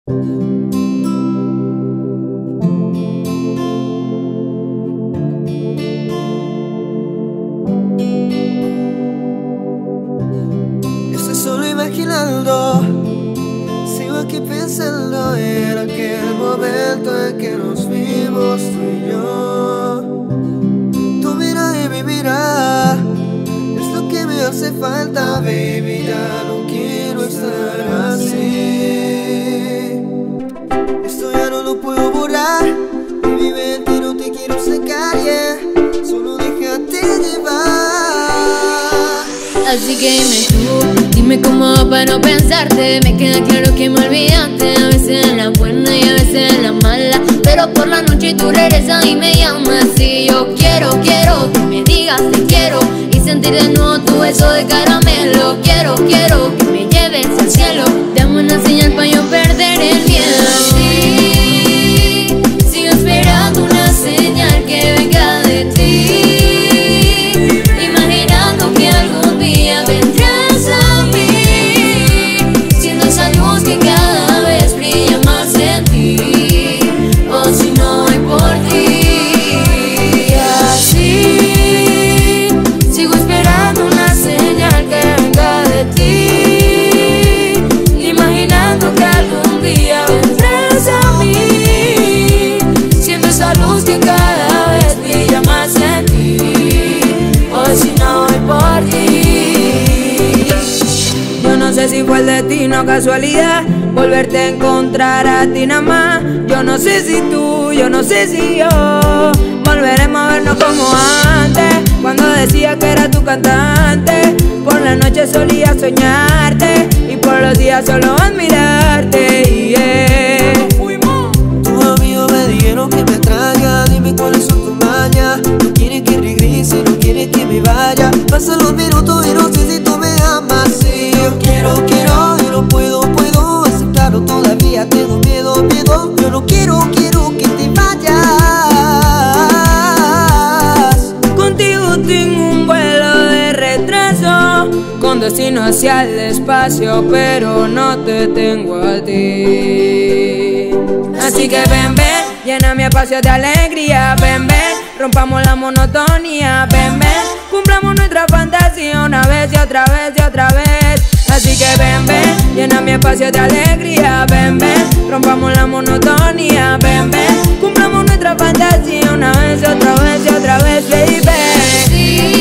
Estoy solo imaginando, sigo aquí pensando en aquel momento en que nos vimos tú y yo. Tu mirada y mi mirada es lo que me hace falta, baby. Ya no quiero estar así. Esto ya no lo puedo borrar. En mi mente no te quiero sacar, yeah. Solo déjate llevar. Así que dime tú, dime cómo va para no pensarte. Me queda claro que me olvidaste, a veces en la buena y a veces en la mala, pero por la noche tú regresas y me llamas. Y yo quiero que me digas te quiero y sentir de nuevo tu beso de caramelo. Quiero que me lleves al cielo. Dame una señal para yo perder el miedo. Sí, sigo esperando una señal que venga de ti, imaginando que algún día vendrás a mí, siendo esa luz que cada vez brilla más en ti. O si no voy por ti. Y así sigo esperando una señal que venga de ti, imaginando que algún día vendrás a mí, siendo esa luz que cada vez brilla más en ti. O si no voy por ti. Yo no sé si fue el destino o casualidad volverte a encontrar a ti nada más. Yo no sé si tú, yo no sé si yo volveremos a vernos como antes, cuando decía que era tu cantante. Por la noche solía soñarte y por los días solo admirarte, yeah. Tus amigos me dijeron que me traiga. Dime cuáles son tus mañas. No quieres que regrese, no quieres que me vaya. Pasan los minutos y no sé si tú me amas. Sí, yo quiero y no puedo aceptarlo todavía. Tengo miedo. Yo no quiero que te vayas. Contigo tengo un vuelo de retraso, con destino hacia el espacio, pero no te tengo a ti. Así que ven, llena mi espacio de alegría. Ven, rompamos la monotonía. Ven, cumplamos nuestra fantasía una vez y otra vez y otra vez. Así que ven, llena mi espacio de alegría. Ven, rompamos la monotonía. Ven, cumplamos nuestra fantasía una vez y otra vez y otra vez, baby. Sí,